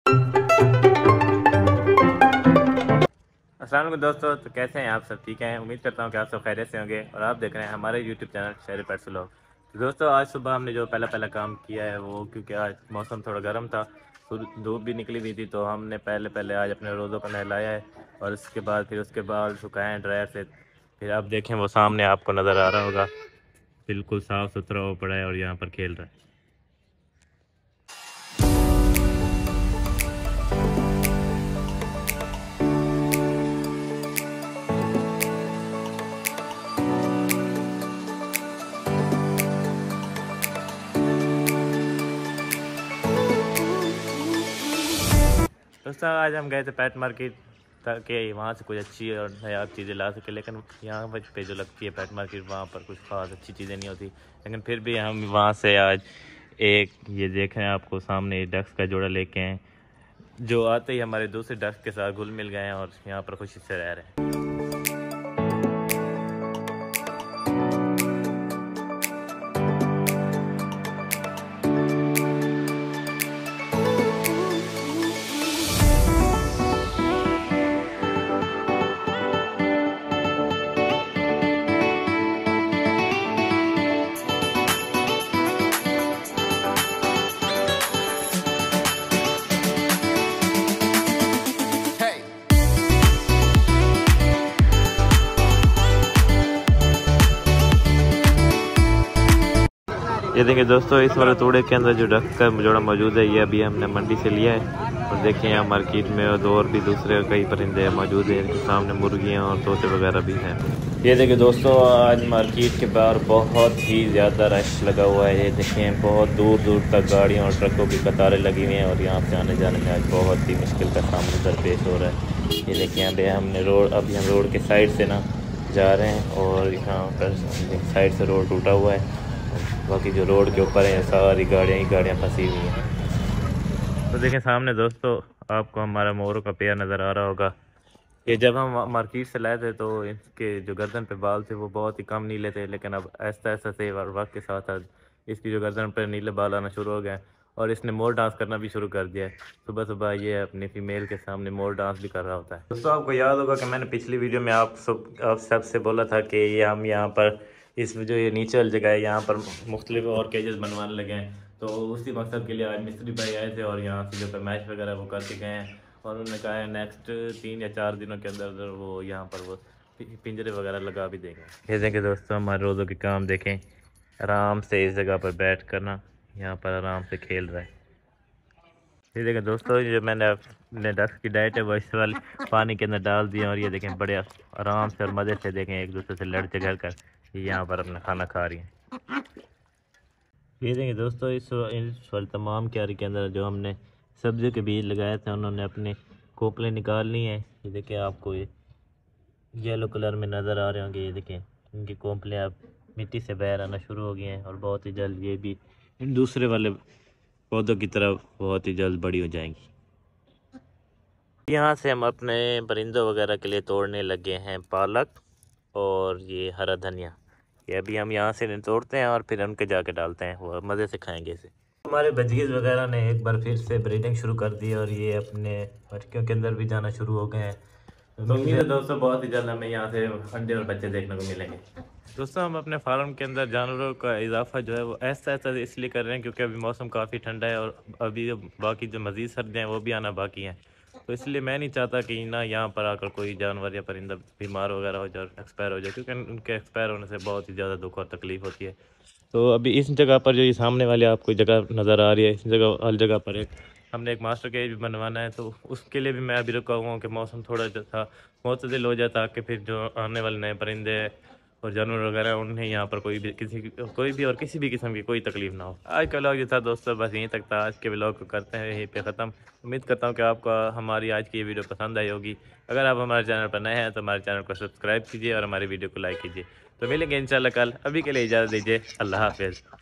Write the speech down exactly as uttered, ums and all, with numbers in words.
अस्सलाम वालेकुम दोस्तों, तो कैसे हैं आप सब? ठीक हैं। उम्मीद करता हूँ कि आप सब खैरियत से होंगे और आप देख रहे हैं हमारे यूट्यूब चैनल शहरी पेट्स व्लॉग। तो दोस्तों, आज सुबह हमने जो पहला पहला काम किया है वो, क्योंकि आज मौसम थोड़ा गर्म था, धूप भी निकली हुई थी, तो हमने पहले पहले आज अपने रोज़ों को नहलाया है और उसके बाद फिर उसके बाद सुखाए हैं ड्रायर से। फिर आप देखें, वो सामने आपको नज़र आ रहा होगा, बिल्कुल साफ़ सुथरा हो पड़ा है और यहाँ पर खेल रहा है। दोस्तों, आज हम गए थे पेट मार्केट ताकि वहाँ से कुछ अच्छी और नायाब चीज़ें ला सके, लेकिन यहाँ पे जो लगती है पेट मार्केट, वहाँ पर कुछ ख़ास अच्छी चीज़ें नहीं होती। लेकिन फिर भी हम वहाँ से आज एक, ये देख रहे हैं आपको सामने, डक्स का जोड़ा लेके हैं, जो आते ही हमारे दूसरे डक्स के साथ घुल मिल गए हैं और यहाँ पर खुशी से रह रहे हैं। ये देखिए दोस्तों, इस वाले तोड़े के अंदर जो डक का जोड़ा मौजूद है, ये अभी हमने मंडी से लिया है। और देखिए यहाँ मार्केट में और भी दूसरे कई परिंदे मौजूद हैं, इनके सामने मुर्गियाँ और तोते वगैरह भी हैं। ये देखिए दोस्तों, आज मार्केट के बाहर बहुत ही ज़्यादा रश लगा हुआ है। ये देखें, बहुत दूर दूर तक गाड़ियों और ट्रकों की कतारें लगी हुई हैं और यहाँ से आने जाने में आज बहुत ही मुश्किल का सामना दरपेश हो रहा है। ये देखिए, यहाँ पे हमने रोड, अभी हम रोड के साइड से ना जा रहे हैं और यहाँ पर साइड से रोड टूटा हुआ है, बाकी जो रोड के ऊपर है सारी गाड़ियाँ ही गाड़ियाँ फंसी हुई हैं। तो देखें सामने दोस्तों, आपको हमारा मोरों का पेयर नज़र आ रहा होगा। ये जब हम मार्केट से लाए थे तो इसके जो गर्दन पे बाल थे वो बहुत ही कम नीले थे, लेकिन अब ऐसा ऐसा से वक्त के साथ साथ इसकी जो गर्दन पर नीले बाल आना शुरू हो गए और इसने मोर डांस करना भी शुरू कर दिया है। सुबह सुबह ये अपनी फीमेल के सामने मोर डांस भी कर रहा होता है। दोस्तों, आपको याद होगा कि मैंने पिछली वीडियो में आप सब आप सबसे बोला था कि ये हम यहाँ पर इस जो ये नीचे वाली जगह है, यहाँ पर मुख्तलिफ और केजेस बनवाने लगे हैं। तो उसी मकसद के लिए आज मिस्त्री भाई आए थे और यहाँ से जो फरमाइश वगैरह वो करके गए हैं और उन्होंने कहा है नेक्स्ट तीन या चार दिनों के अंदर अंदर वो यहाँ पर वो पिंजरे वगैरह लगा भी देंगे। ये देखें दोस्तों, हमारे रोज़ों के काम देखें, आराम से इस जगह पर बैठ कर ना यहाँ पर आराम से खेल रहा है। ये देखें दोस्तों, जो मैंने अपने डक्स की डाइट है वो इस वाले पानी के अंदर डाल दिया और ये देखें बड़े आराम से और मज़े से देखें एक दूसरे से लड़ झगड़ कर ये यहाँ पर अपना खाना खा रही हैं। ये देखें दोस्तों, इस इस वाले तमाम क्यारी के अंदर जो हमने सब्जियों के बीज लगाए थे उन्होंने अपने कोपले निकाल ली हैं। ये देखें, आपको ये येलो कलर में नज़र आ रहे होंगे। ये देखें, इनकी कोपले अब मिट्टी से बाहर आना शुरू हो गई हैं और बहुत ही जल्द ये भी इन दूसरे वाले पौधों की तरफ बहुत ही जल्द बड़ी हो जाएंगी। यहाँ से हम अपने परिंदों वगैरह के लिए तोड़ने लगे हैं पालक और ये हरा धनिया। ये अभी हम यहाँ से तोड़ते हैं और फिर उनके जाके डालते हैं, वो मज़े से खाएंगे इसे। हमारे बजगीज वगैरह ने एक बार फिर से ब्रीडिंग शुरू कर दी और ये अपने मटकियों के अंदर भी जाना शुरू हो गए हैं। तो उम्मीद है दोस्तों, बहुत ही जल्द हमें यहाँ से अंडे और बच्चे देखने को मिलेंगे। दोस्तों, हम अपने फार्म के अंदर जानवरों का इजाफा जो है वो ऐसा ऐसा इसलिए कर रहे हैं क्योंकि अभी मौसम काफ़ी ठंडा है और अभी बाकी जो मज़ीद सर्दियाँ हैं वो भी आना बाकी हैं। तो इसलिए मैं नहीं चाहता कि ना यहाँ पर आकर कोई जानवर या परिंदा बीमार वगैरह हो जाए, एक्सपायर हो जाए, क्योंकि उनके एक्सपायर होने से बहुत ही ज़्यादा दुख और तकलीफ़ होती है। तो अभी इस जगह पर जो ये सामने वाले आपको जगह नज़र आ रही है, इस जगह हर जगह पर एक हमने एक मास्टर केज भी बनवाना है। तो उसके लिए भी मैं अभी रुका हुआ हूँ कि मौसम थोड़ा जो था मुतदिल हो जाए, ताकि फिर जो आने वाले नए परिंदे और जानवर वगैरह उन्हें यहाँ पर कोई भी किसी कोई भी और किसी भी किस्म की कोई तकलीफ ना हो। आज का व्लॉग ये था दोस्तों, बस यहीं तक था। आज के व्लॉग को करते हैं यहीं पे ख़त्म। उम्मीद करता हूँ कि आपको हमारी आज की ये वीडियो पसंद आई होगी। अगर आप हमारे चैनल पर नए हैं तो हमारे चैनल को सब्सक्राइब कीजिए और हमारी वीडियो को लाइक कीजिए। तो मिलेंगे इंशाल्लाह कल। अभी के लिए इजाज़त दीजिए। अल्लाह हाफिज़।